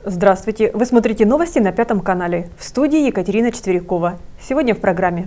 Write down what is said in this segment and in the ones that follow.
Здравствуйте! Вы смотрите новости на Пятом канале. В студии Екатерина Четверякова. Сегодня в программе.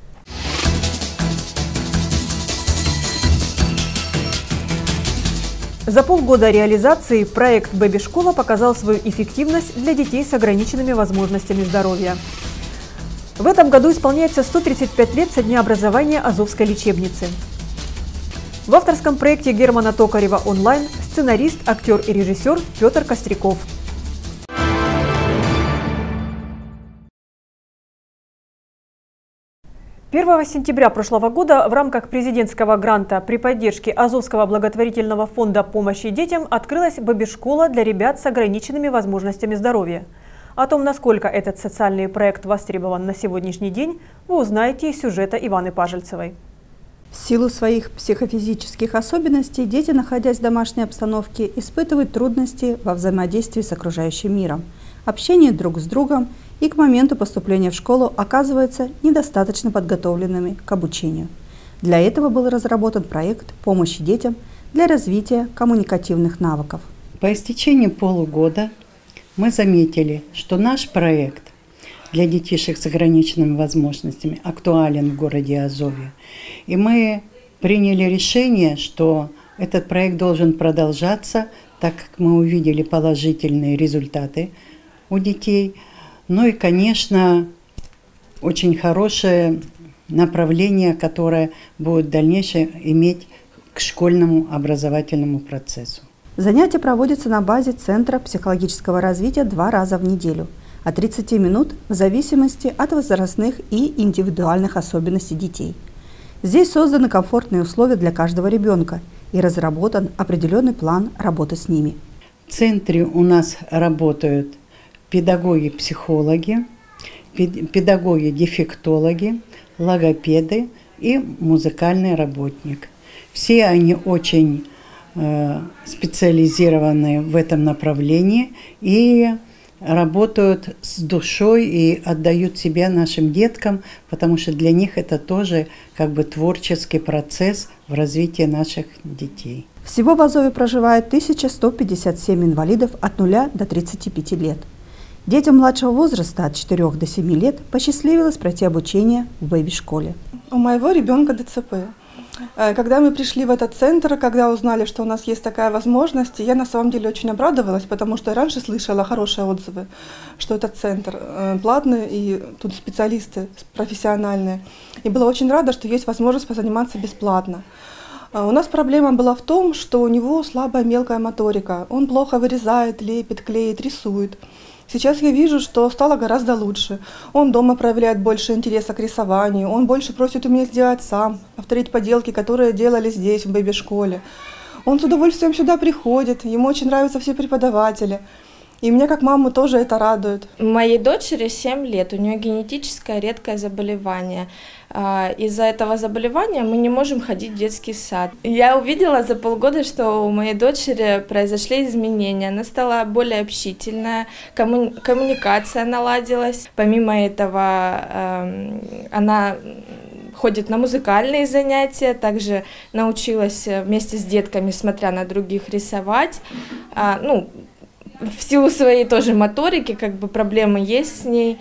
За полгода реализации проект «Бэби-школа» показал свою эффективность для детей с ограниченными возможностями здоровья. В этом году исполняется 135 лет со дня образования Азовской лечебницы. В авторском проекте Германа Токарева «Онлайн» сценарист, актер и режиссер Петр Костряков. 1 сентября прошлого года в рамках президентского гранта при поддержке Азовского благотворительного фонда помощи детям открылась бэби-школа для ребят с ограниченными возможностями здоровья. О том, насколько этот социальный проект востребован на сегодняшний день, вы узнаете из сюжета Иваны Пажельцевой. В силу своих психофизических особенностей дети, находясь в домашней обстановке, испытывают трудности во взаимодействии с окружающим миром, общении друг с другом и к моменту поступления в школу оказываются недостаточно подготовленными к обучению. Для этого был разработан проект помощи детям для развития коммуникативных навыков. По истечении полугода мы заметили, что наш проект для детишек с ограниченными возможностями актуален в городе Азове. И мы приняли решение, что этот проект должен продолжаться, так как мы увидели положительные результаты у детей. Ну и, конечно, очень хорошее направление, которое будет в дальнейшем иметь к школьному образовательному процессу. Занятия проводятся на базе Центра психологического развития 2 раза в неделю, от 30 минут в зависимости от возрастных и индивидуальных особенностей детей. Здесь созданы комфортные условия для каждого ребенка и разработан определенный план работы с ними. В центре у нас работают педагоги-психологи, педагоги-дефектологи, логопеды и музыкальный работник. Все они очень специализированы в этом направлении и работают с душой и отдают себя нашим деткам, потому что для них это тоже как бы творческий процесс в развитии наших детей. Всего в Азове проживает 1157 инвалидов от 0 до 35 лет. Детям младшего возраста от 4 до 7 лет посчастливилось пройти обучение в бэби-школе. У моего ребенка ДЦП. Когда мы пришли в этот центр, когда узнали, что у нас есть такая возможность, я на самом деле очень обрадовалась, потому что я раньше слышала хорошие отзывы, что этот центр платный и тут специалисты профессиональные. И была очень рада, что есть возможность позаниматься бесплатно. У нас проблема была в том, что у него слабая мелкая моторика. Он плохо вырезает, лепит, клеит, рисует. Сейчас я вижу, что стало гораздо лучше. Он дома проявляет больше интереса к рисованию, он больше просит у меня сделать сам, повторить поделки, которые делали здесь, в бэби-школе. Он с удовольствием сюда приходит, ему очень нравятся все преподаватели. И меня как маму тоже это радует. Моей дочери 7 лет, у нее генетическое редкое заболевание. Из-за этого заболевания мы не можем ходить в детский сад. Я увидела за полгода, что у моей дочери произошли изменения. Она стала более общительная, коммуникация наладилась. Помимо этого, она ходит на музыкальные занятия, также научилась вместе с детками, смотря на других, рисовать. В силу своей тоже моторики, как бы проблемы есть с ней.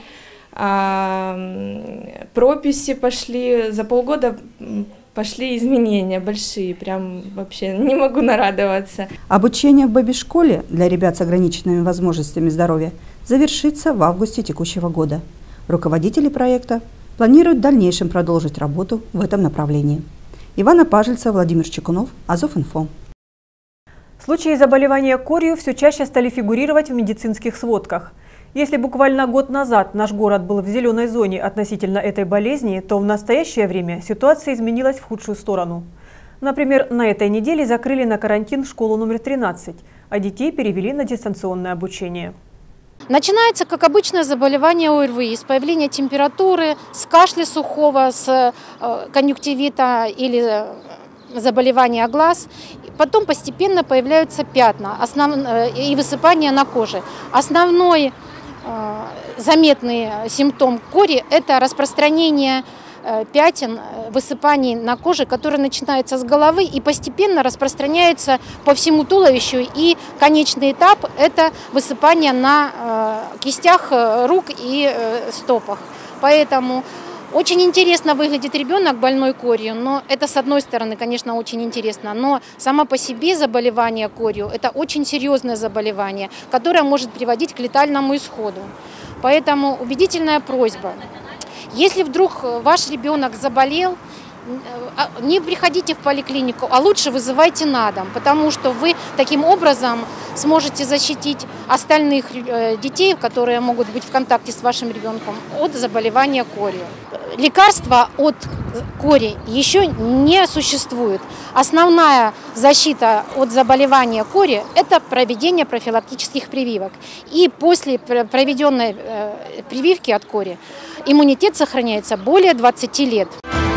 Прописи пошли, за полгода пошли изменения большие, прям вообще не могу нарадоваться. Обучение в бэби-школе для ребят с ограниченными возможностями здоровья завершится в августе текущего года. Руководители проекта планируют в дальнейшем продолжить работу в этом направлении. Ивана Пажельцева, Владимир Чекунов, Азов.Инфо. Случаи заболевания корью все чаще стали фигурировать в медицинских сводках. Если буквально год назад наш город был в зеленой зоне относительно этой болезни, то в настоящее время ситуация изменилась в худшую сторону. Например, на этой неделе закрыли на карантин школу номер 13, а детей перевели на дистанционное обучение. Начинается, как обычное заболевание ОРВИ, с появления температуры, с кашля сухого, с конъюнктивита или заболевания глаз. Потом постепенно появляются пятна и высыпания на коже. Основной заметный симптом кори – это распространение пятен, высыпаний на коже, которые начинаются с головы и постепенно распространяются по всему туловищу. И конечный этап – это высыпание на кистях рук и стопах. Поэтому очень интересно выглядит ребенок больной корью, но это с одной стороны, конечно, очень интересно, но само по себе заболевание корью – это очень серьезное заболевание, которое может приводить к летальному исходу. Поэтому убедительная просьба. Если вдруг ваш ребенок заболел, не приходите в поликлинику, а лучше вызывайте на дом, потому что вы таким образом сможете защитить остальных детей, которые могут быть в контакте с вашим ребенком, от заболевания корью. Лекарства от кори еще не существует. Основная защита от заболевания кори – это проведение профилактических прививок. И после проведенной прививки от кори иммунитет сохраняется более 20 лет.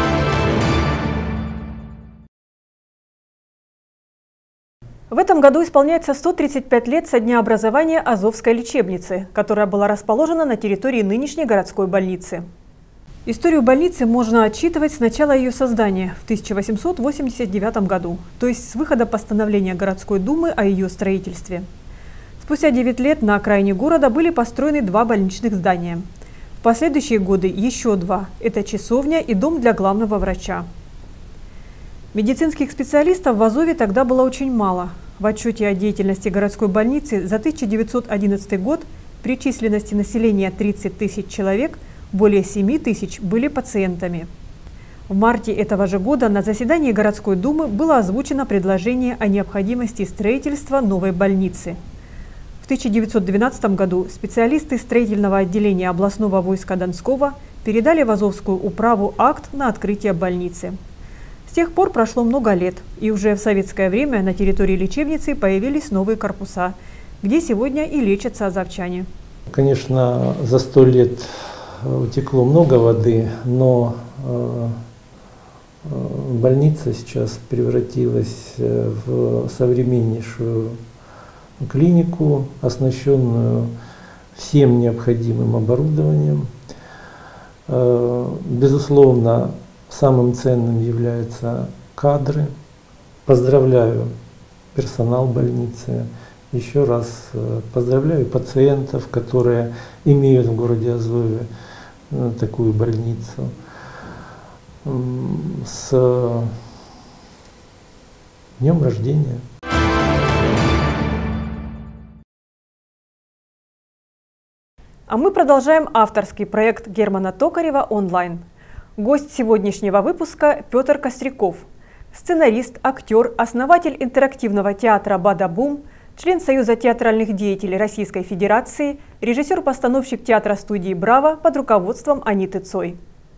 В этом году исполняется 135 лет со дня образования Азовской лечебницы, которая была расположена на территории нынешней городской больницы. Историю больницы можно отчитывать с начала ее создания в 1889 году, то есть с выхода постановления городской думы о ее строительстве. Спустя 9 лет на окраине города были построены 2 больничных здания. В последующие годы еще 2 – это часовня и дом для главного врача. Медицинских специалистов в Азове тогда было очень мало. В отчете о деятельности городской больницы за 1911 год при численности населения 30 тысяч человек более 7 тысяч были пациентами. В марте этого же года на заседании городской думы было озвучено предложение о необходимости строительства новой больницы. В 1912 году специалисты строительного отделения областного войска Донского передали в Азовскую управу акт на открытие больницы. С тех пор прошло много лет, и уже в советское время на территории лечебницы появились новые корпуса, где сегодня и лечатся азовчане. Конечно, за 100 лет утекло много воды, но больница сейчас превратилась в современнейшую клинику, оснащенную всем необходимым оборудованием. Безусловно, самым ценным являются кадры. Поздравляю персонал больницы. Еще раз поздравляю пациентов, которые имеют в городе Азове такую больницу. С днем рождения! А мы продолжаем авторский проект Германа Токарева онлайн. Гость сегодняшнего выпуска – Петр Костряков, сценарист, актер, основатель интерактивного театра «Бада-бум», член Союза театральных деятелей Российской Федерации, режиссер-постановщик театра-студии «Браво» под руководством Аниты Цой.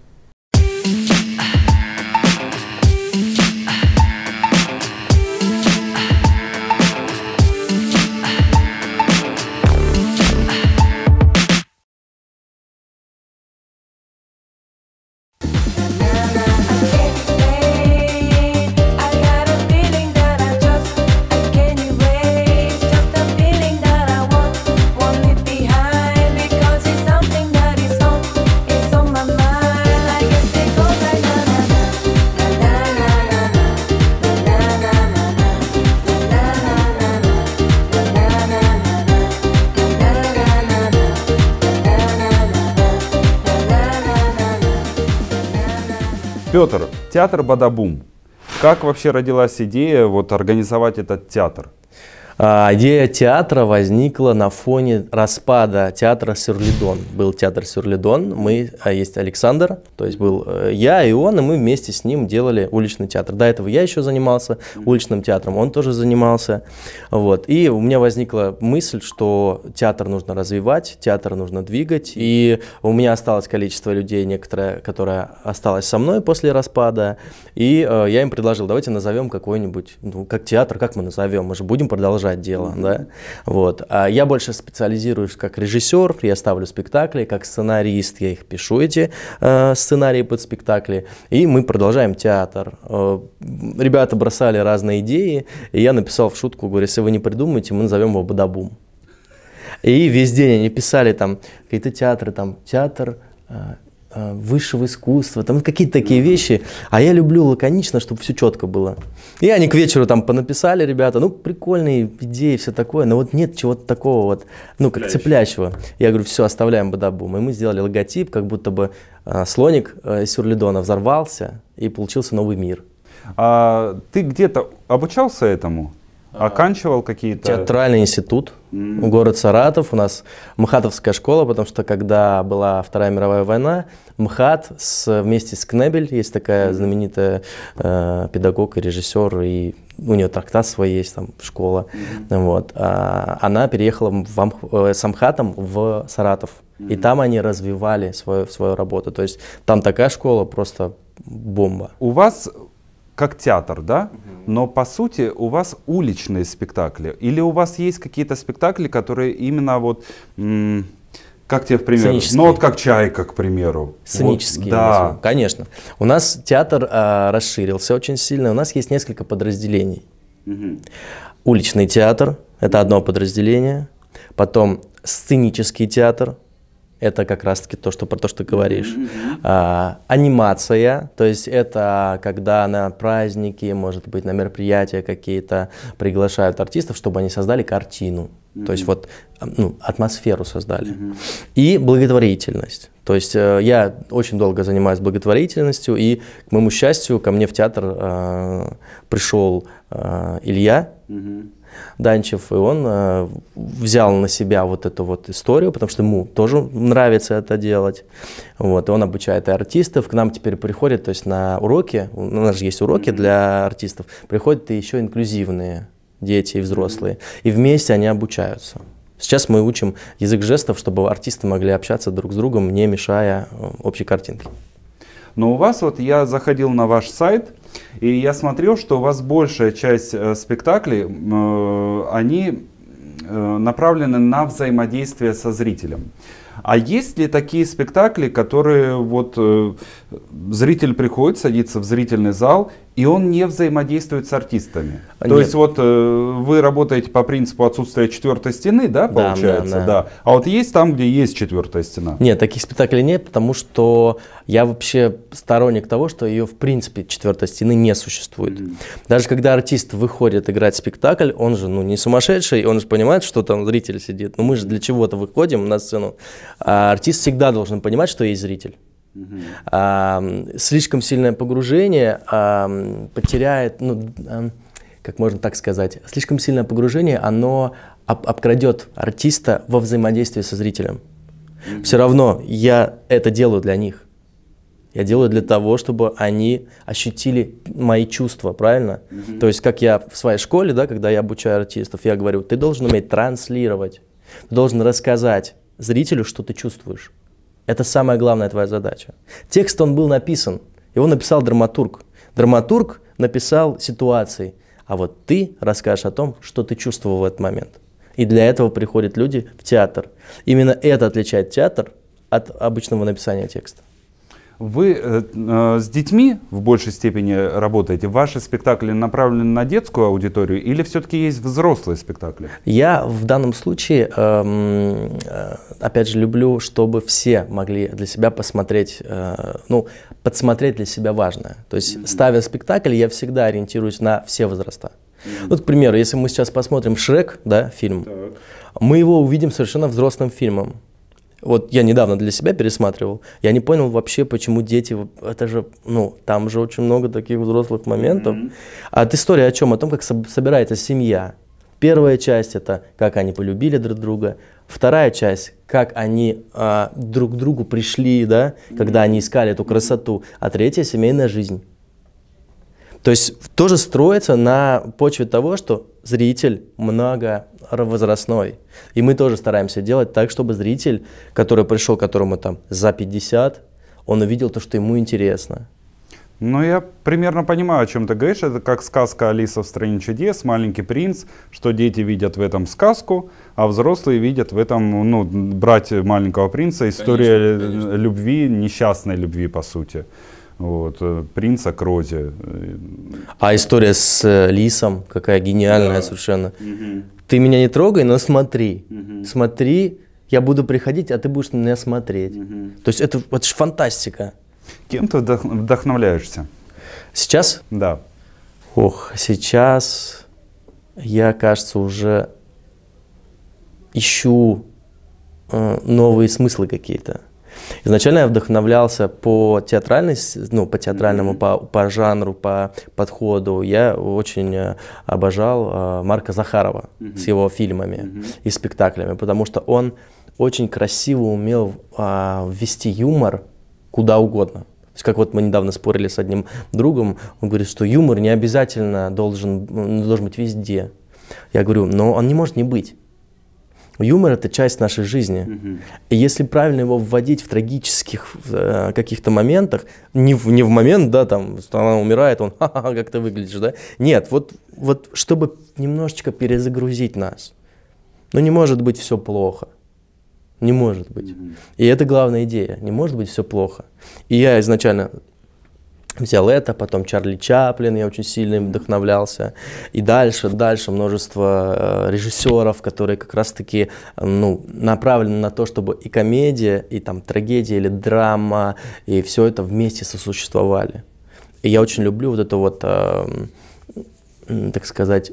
Петр, театр «Бада-бум». Как вообще родилась идея организовать этот театр? Идея театра возникла на фоне распада театра «Сюрлидон». Был театр «Сюрлидон», есть Александр, то есть был я и он, и мы вместе с ним делали уличный театр. До этого я еще занимался уличным театром, он тоже занимался. И у меня возникла мысль, что театр нужно развивать, театр нужно двигать. И у меня осталось количество людей, некоторое, которое осталось со мной после распада. И я им предложил, давайте назовем какой-нибудь, как театр, как мы назовем, мы же будем продолжать дело, да? А я больше специализируюсь как режиссер, я ставлю спектакли, как сценарист, я их пишу, эти сценарии под спектакли, и мы продолжаем театр. Ребята бросали разные идеи, и я написал в шутку, говорю, если вы не придумаете, мы назовем его «Бада-бум». И весь день они писали там какие-то театры, там театр высшего искусства, там какие-то такие вещи. А я люблю лаконично, чтобы все четко было. И они к вечеру там понаписали, ребята, ну, прикольные идеи, все такое, но вот нет чего-то такого вот, ну, как цеплящего. Я говорю, все, оставляем Бадабум. И мы сделали логотип, как будто бы слоник Сюрлидона взорвался, и получился новый мир. А ты где-то обучался этому? Оканчивал какие-то? Театральный институт, город Саратов. У нас МХАТовская школа, потому что когда была Вторая мировая война, МХАТ вместе с Кнебель, есть такая знаменитая педагог и режиссер, и у нее трактат свой есть, там школа. Вот. Она переехала с МХАТом в Саратов. И там они развивали свою работу. То есть там такая школа просто бомба. У вас как театр, да? Но по сути у вас уличные спектакли. Или у вас есть какие-то спектакли, которые именно вот, как тебе в пример? Ну вот как «Чайка», к примеру. Сценические. Вот, да. Конечно. У нас театр расширился очень сильно. У нас есть несколько подразделений. Уличный театр – это одно подразделение. Потом сценический театр. Это как раз-таки про то, что ты говоришь. Анимация, то есть это когда на праздники, может быть, на мероприятия какие-то приглашают артистов, чтобы они создали картину. То есть вот атмосферу создали. И благотворительность. То есть я очень долго занимаюсь благотворительностью, и, к моему счастью, ко мне в театр пришел Илья Данчев, и он взял на себя вот эту вот историю, потому что ему тоже нравится это делать. Вот, и он обучает и артистов, к нам теперь приходят, то есть на уроки, у нас же есть уроки для артистов, приходят и еще инклюзивные дети и взрослые, и вместе они обучаются. Сейчас мы учим язык жестов, чтобы артисты могли общаться друг с другом, не мешая общей картинке. Но у вас, вот я заходил на ваш сайт, и я смотрел, что у вас большая часть спектаклей, они направлены на взаимодействие со зрителем. А есть ли такие спектакли, которые вот зритель приходит, садится в зрительный зал, и он не взаимодействует с артистами? То есть вот вы работаете по принципу отсутствия четвертой стены, да, получается? Да. А вот есть там, где есть четвертая стена? Нет, таких спектаклей нет, потому что я вообще сторонник того, что ее в принципе четвертой стены не существует. Даже когда артист выходит играть спектакль, он же не сумасшедший, он же понимает, что там зритель сидит. Но мы же для чего-то выходим на сцену. А артист всегда должен понимать, что есть зритель. Слишком сильное погружение потеряет, как можно так сказать, слишком сильное погружение, оно обкрадет артиста во взаимодействии со зрителем. Все равно я это делаю для них. Я делаю для того, чтобы они ощутили мои чувства, правильно? То есть, как я в своей школе, да, когда я обучаю артистов, я говорю, ты должен уметь транслировать, ты должен рассказать зрителю, что ты чувствуешь. Это самая главная твоя задача. Текст, он был написан, его написал драматург. Драматург написал ситуации, а вот ты расскажешь о том, что ты чувствовал в этот момент. И для этого приходят люди в театр. Именно это отличает театр от обычного написания текста. Вы с детьми в большей степени работаете? Ваши спектакли направлены на детскую аудиторию или все-таки есть взрослые спектакли? Я в данном случае, опять же, люблю, чтобы все могли для себя посмотреть, подсмотреть для себя важное. То есть, ставя спектакль, я всегда ориентируюсь на все возраста. Вот, к примеру, если мы сейчас посмотрим «Шрек», да, фильм, мы его увидим совершенно взрослым фильмом. Вот я недавно для себя пересматривал, я не понял вообще, почему дети, это же, там же очень много таких взрослых моментов. А история о чем? О том, как собирается семья. Первая часть — это как они полюбили друг друга. Вторая часть — как они друг к другу пришли, да, когда они искали эту красоту. А третья — семейная жизнь. То есть тоже строится на почве того, что зритель многовозрастной. И мы тоже стараемся делать так, чтобы зритель, который пришел, которому там за 50, он увидел то, что ему интересно. Ну, я примерно понимаю, о чем ты говоришь. Это как сказка «Алиса в стране чудес», «Маленький принц», что дети видят в этом сказку, а взрослые видят в этом, брать маленького принца, история любви, несчастной любви, по сути. Вот, принца к розе. А история с лисом, какая гениальная совершенно. Ты меня не трогай, но смотри. Смотри, Я буду приходить, а ты будешь на меня смотреть. То есть это же фантастика. Кем ты вдохновляешься? Сейчас? Да. Ох, сейчас я, кажется, уже ищу новые смыслы какие-то. Изначально я вдохновлялся по театральности, ну, по театральному, по жанру, по подходу. Я очень обожал Марка Захарова с его фильмами и спектаклями, потому что он очень красиво умел ввести юмор куда угодно. То есть, как вот мы недавно спорили с одним другом, он говорит, что юмор не обязательно должен быть везде. Я говорю, но он не может не быть. Юмор — это часть нашей жизни. И если правильно его вводить в трагических каких-то моментах, не в момент, да, там, что она умирает, он, ха-ха, как ты выглядишь, да? Нет, вот чтобы немножечко перезагрузить нас. Но не может быть все плохо. Не может быть. И это главная идея. Не может быть все плохо. И я изначально взял это, потом Чарли Чаплин, я очень сильно им вдохновлялся. И дальше множество режиссеров, которые как раз-таки направлены на то, чтобы и комедия, и там трагедия или драма, и все это вместе сосуществовали. И я очень люблю вот это вот, так сказать,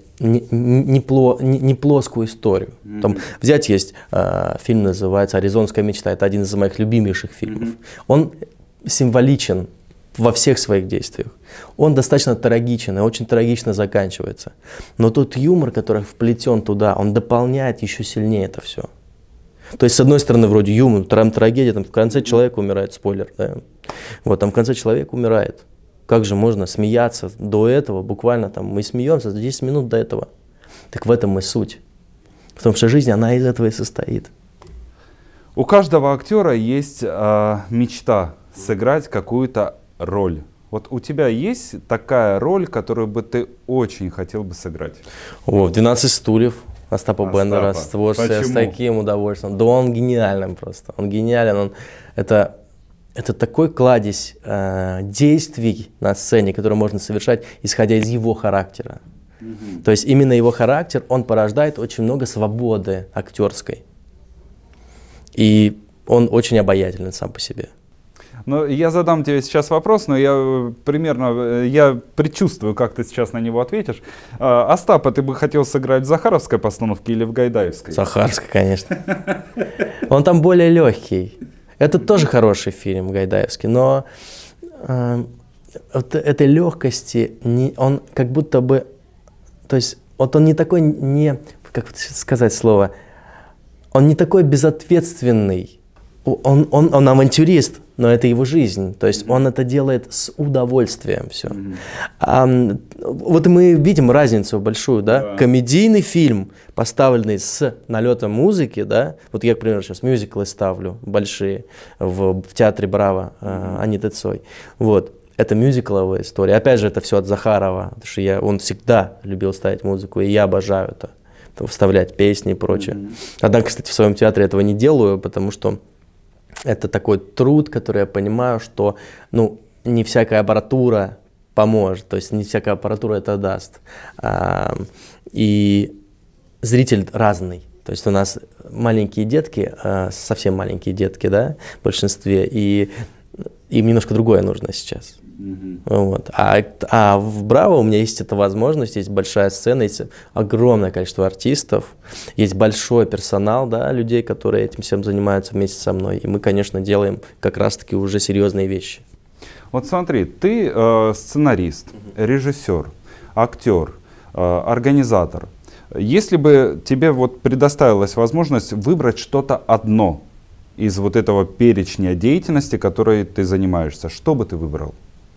не плоскую историю. Там, взять есть фильм, называется «Аризонская мечта». Это один из моих любимейших фильмов. Он символичен во всех своих действиях. Он достаточно трагичен и очень трагично заканчивается. Но тот юмор, который вплетен туда, он дополняет еще сильнее это все. То есть, с одной стороны, вроде юмор, там трагедия, там в конце человек умирает, спойлер, да? Вот, там в конце человек умирает. Как же можно смеяться до этого, буквально там мы смеемся за 10 минут до этого. Так в этом и суть. Потому что жизнь, она из этого и состоит. У каждого актера есть мечта сыграть какую-то роль. Вот у тебя есть такая роль, которую бы ты очень хотел бы сыграть? О, «12 стульев» Остапа Бендера с творчеством, с таким удовольствием. Да он гениален просто. Он гениален. Это такой кладезь действий на сцене, которые можно совершать, исходя из его характера. То есть именно его характер, он порождает очень много свободы актерской. И он очень обаятельный сам по себе. Ну, я задам тебе сейчас вопрос, но я предчувствую, как ты сейчас на него ответишь. Остапа ты бы хотел сыграть в захаровской постановке или в гайдаевской? Захаровской, конечно. Он там более легкий. Это тоже хороший фильм гайдаевский, но вот этой легкости, он как будто бы, то есть вот он не такой, как сказать слово, он не такой безответственный, он авантюрист, но это его жизнь, то есть он это делает с удовольствием все. Вот мы видим разницу большую, да? Комедийный фильм, поставленный с налетом музыки, да? Вот я, к примеру, сейчас мюзиклы ставлю большие в театре Браво Аниты Цой. Вот. Это мюзикловая история. Опять же, это все от Захарова, потому что он всегда любил ставить музыку, и я обожаю это, вставлять песни и прочее. Однако, кстати, в своем театре этого не делаю, потому что это такой труд, который я понимаю, что не всякая аппаратура поможет, то есть не всякая аппаратура это даст. И зритель разный. То есть у нас маленькие детки, совсем маленькие детки, да, в большинстве, и им немножко другое нужно сейчас. Вот. А в Браво у меня есть эта возможность, есть большая сцена, есть огромное количество артистов, есть большой персонал, да, людей, которые этим всем занимаются вместе со мной. И мы, конечно, делаем как раз-таки уже серьезные вещи. Вот смотри, ты сценарист, режиссер, актер, организатор. Если бы тебе вот предоставилась возможность выбрать что-то одно из вот этого перечня деятельности, которой ты занимаешься, что бы ты выбрал?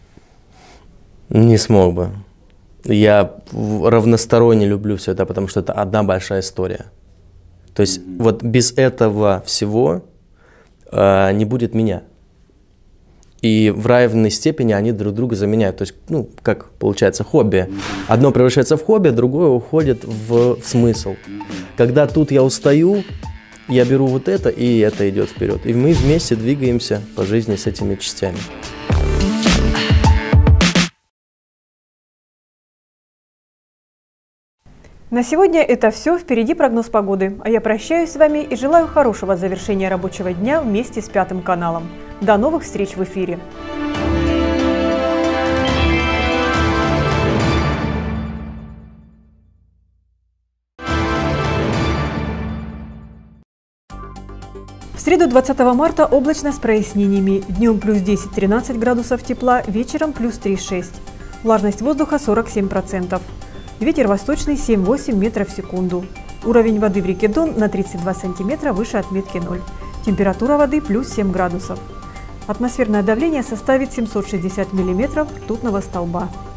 Не смог бы. Я равносторонне люблю все это, потому что это одна большая история. То есть вот без этого всего не будет меня. И в равной степени они друг друга заменяют. То есть, как получается, хобби. Одно превращается в хобби, другое уходит в смысл. Когда тут я устаю, я беру вот это, и это идет вперед. И мы вместе двигаемся по жизни с этими частями. На сегодня это все. Впереди прогноз погоды. А я прощаюсь с вами и желаю хорошего завершения рабочего дня вместе с Пятым каналом. До новых встреч в эфире. В среду 20 марта облачно с прояснениями. Днем плюс 10-13 градусов тепла, вечером плюс 3-6. Влажность воздуха 47%. Ветер восточный 7-8 метров в секунду. Уровень воды в реке Дон на 32 сантиметра выше отметки 0. Температура воды плюс 7 градусов. Атмосферное давление составит 760 миллиметров ртутного столба.